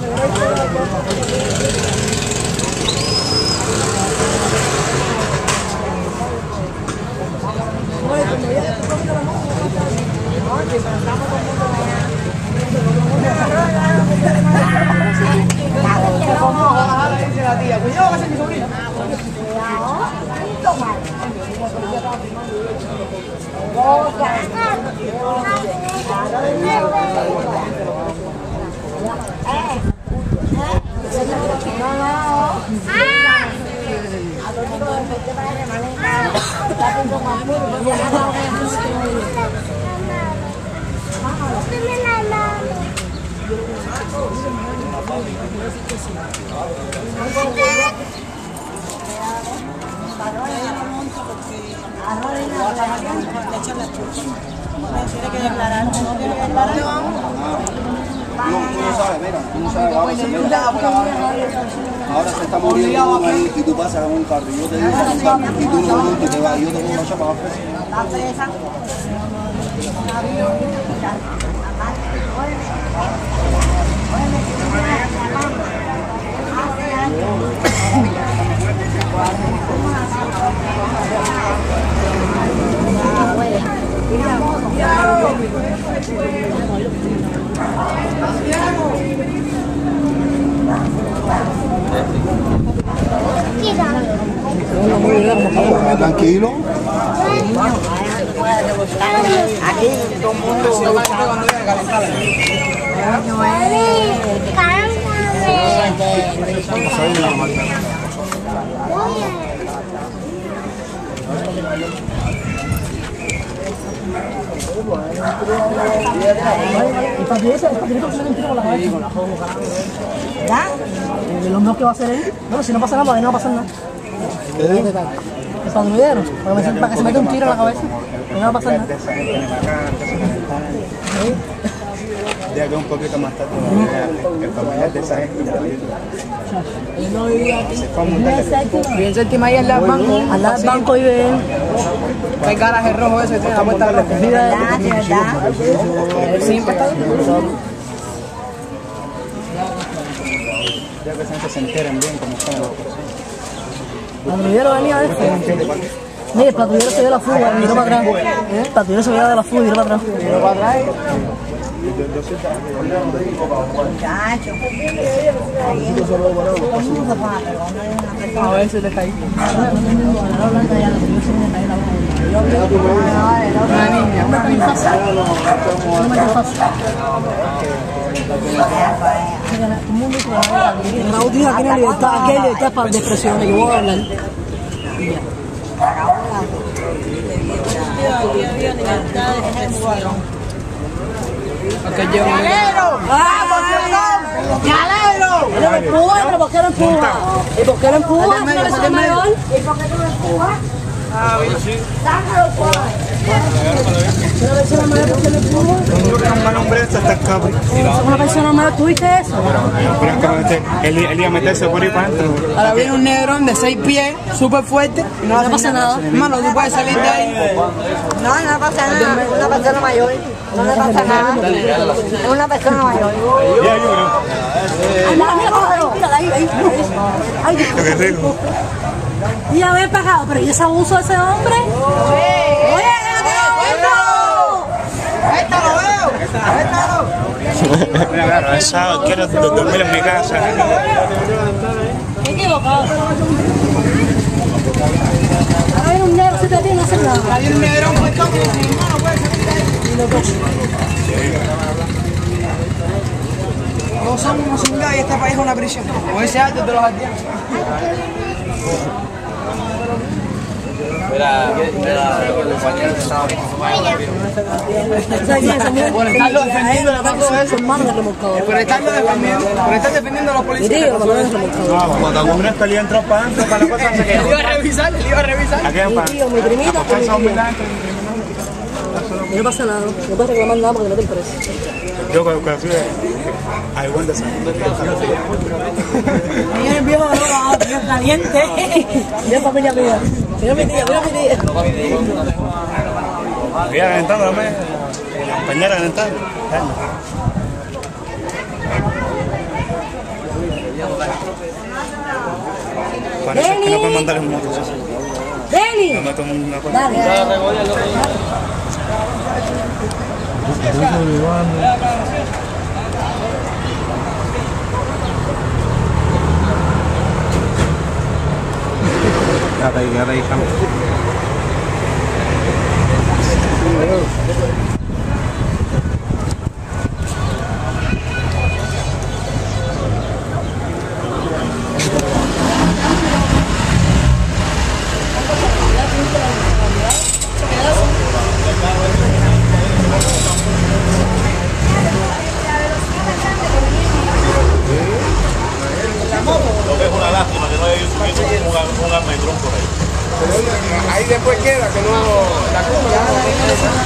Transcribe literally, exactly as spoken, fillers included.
Cuidado, va a ser mi sobrina. Tiene que declarar, no tiene que declarar. No, tú no sabes, mira, tú no sabes, ahora se, mira, ahora se está muriendo ahí y tú pasas a un carro y yo te digo a un carro y tú no montas y te vas y yo te pongo una chapa a ¿Está presa? Tranquilo. Aquí todo el mundo se va a cuando viene a calentar. El papelito, el papelito que se le tira con la cabeza. ¿Ya? ¿Los míos qué va a hacer él? No, si no pasa nada, para que no va a pasar nada. El patrullero, para que se meta un tiro en la cabeza. Que no va a pasar nada. Ya que un poquito más tarde, el familiar de esa gente. Él no vivía aquí. Bien séptima ahí al lado del banco. Al lado del banco vive él. Hay garaje rojo ese, tiene la puerta roja. ¿Verdad? ¿Verdad? Él siempre está ahí. Ya que siempre se enteran bien cómo están las cosas. El patrullero venía de este. Mira, el patrullero se dio la fuga y miró para atrás. El patrullero se dio de la fuga y miró para atrás. Miró para atrás. Muchacho. A ver si te caí. Una niña, una niña. Raúl dijo aquí no hay libertad, aquí hay libertad para expresión, yo voy a hablar. Aquí había libertad de expresión. ¡Galero! ¡Vamos, ¡me alegro! ¿Pero me empuja? ¿Pero por qué lo empuja? ¿Y por qué lo empuja? ¿Es una persona mayor? ¿Y por qué tú lo empujas? Ah, bien, sí. ¡Sácalo, pues! ¿Una persona mayor por qué lo empuja? Un mal hombre está escapando. ¿Es una persona mayor? ¿Tú viste eso? Él iba a meterse por ahí para adentro. Ahora viene un negrón de seis pies, súper fuerte. Y no, No pasa nada. Hermano, tú puedes salir de ahí. No, no pasa nada, es una persona mayor. No le pasa nada. Es una persona mayor. Ya, yo creo. ¡Ay, mira, mira, mira, mira, ahí, ahí! ¡Ay, disculpa! Y haber pagado, pero ¿y ese abuso de ese hombre? ¡Oye, cuéntalo! ¡Cuéntalo, veo! ¡Cuéntalo! Mira, claro, es sábado, quiero dormir en mi casa. Me he equivocado. Ahora viene un negro, si te tiene, no hace nada. Hay un negrón puesto como si no puede salir de ahí. Todos somos unos cingados y este país es una prisión. Como ese alto de los haitianos. Mira, mira, el compañero que estaba Por estarlo defendiendo la banco de eso. Por estarlo defendiendo. Por estar defendiendo a los policías. Cuando alguno está liando entró para adentro, para la cosa se Él iba a revisar, él iba a revisar. ¿A qué Mi tío, mi primita, mi tío. No pasa nada, no puedes reclamar nada porque no te interesa. Yo cuando fui a igual de San Mira el viejo, viejo caliente. Mira familia mía. Mira mi tía, mira mi tía. Voy a calentar, dame. Pañera calentar. Parece que no pueden mandar en moto. Deli. No me tomo una cosa. Dale. Ahora ahí, ahora ahí, Ahí después queda que no la